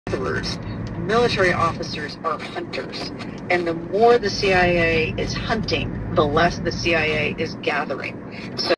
gatherers. Military officers are hunters. And the more the CIA is hunting, the less the CIA is gathering. So